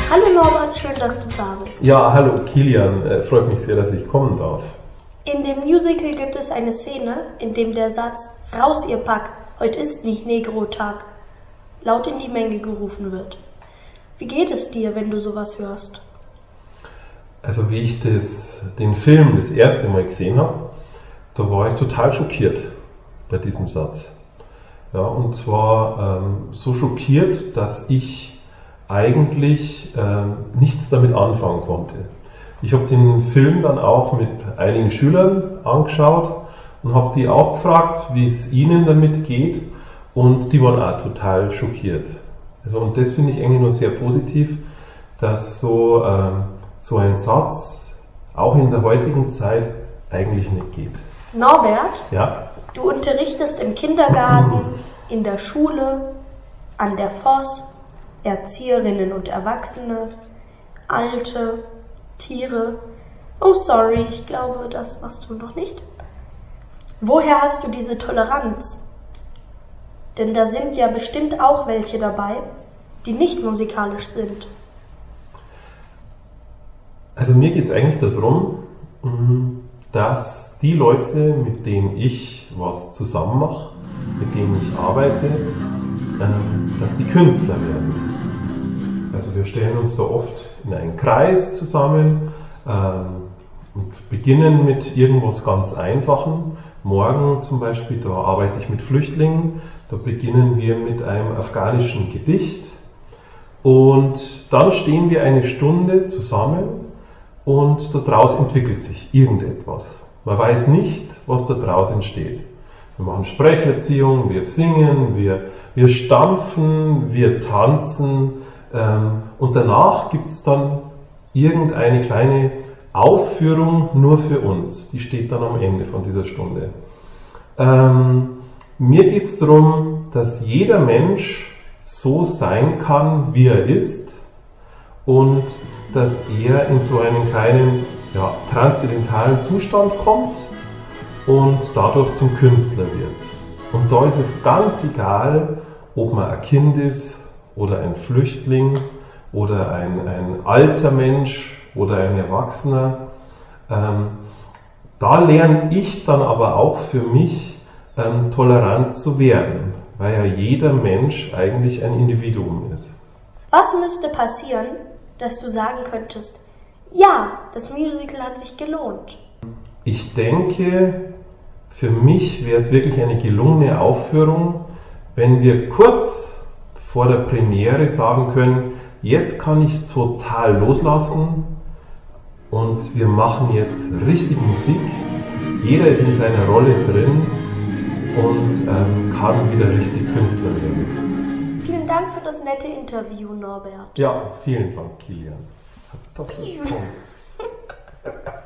Hallo Norbert, schön, dass du da bist. Ja, hallo Kilian, freut mich sehr, dass ich kommen darf. In dem Musical gibt es eine Szene, in dem der Satz "Raus ihr Pack, heute ist nicht Negro-Tag" laut in die Menge gerufen wird. Wie geht es dir, wenn du sowas hörst? Also wie ich den Film das erste Mal gesehen habe, da war ich total schockiert bei diesem Satz. Ja, und zwar so schockiert, dass ich eigentlich nichts damit anfangen konnte. Ich habe den Film dann auch mit einigen Schülern angeschaut und habe die auch gefragt, wie es ihnen damit geht, und die waren auch total schockiert. Also, und das finde ich eigentlich nur sehr positiv, dass so ein Satz auch in der heutigen Zeit eigentlich nicht geht. Norbert, Ja? du unterrichtest im Kindergarten, in der Schule, an der Voss, Erzieherinnen und Erwachsene, Alte, Tiere. Oh sorry, ich glaube, das machst du noch nicht. Woher hast du diese Toleranz? Denn da sind ja bestimmt auch welche dabei, die nicht musikalisch sind. Also mir geht es eigentlich darum, dass die Leute, mit denen ich was zusammen mache, mit denen ich arbeite, dass die Künstler werden. Also wir stellen uns da oft in einen Kreis zusammen und beginnen mit irgendwas ganz Einfachem. Morgen zum Beispiel, da arbeite ich mit Flüchtlingen, da beginnen wir mit einem afghanischen Gedicht und dann stehen wir eine Stunde zusammen und daraus entwickelt sich irgendetwas. Man weiß nicht, was daraus entsteht. Wir machen Sprecherziehung, wir singen, wir stampfen, wir tanzen und danach gibt es dann irgendeine kleine Aufführung nur für uns. Die steht dann am Ende von dieser Stunde. Mir geht es darum, dass jeder Mensch so sein kann, wie er ist, und dass er in so einen kleinen transzendentalen Zustand kommt und dadurch zum Künstler wird. Und da ist es ganz egal, ob man ein Kind ist oder ein Flüchtling oder ein alter Mensch oder ein Erwachsener. Da lerne ich dann aber auch für mich tolerant zu werden, weil ja jeder Mensch eigentlich ein Individuum ist. Was müsste passieren, dass du sagen könntest, ja, das Musical hat sich gelohnt? Ich denke, für mich wäre es wirklich eine gelungene Aufführung, wenn wir kurz vor der Premiere sagen können, jetzt kann ich total loslassen und wir machen jetzt richtig Musik. Jeder ist in seiner Rolle drin und kann wieder richtig Künstler werden. Vielen Dank für das nette Interview, Norbert. Ja, vielen Dank, Kilian. Hat doch was Tolles.